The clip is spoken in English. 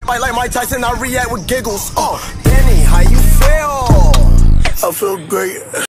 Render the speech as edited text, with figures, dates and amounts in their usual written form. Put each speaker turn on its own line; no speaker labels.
Fight like Mike Tyson, I react with giggles. Benny, how you feel? I feel great.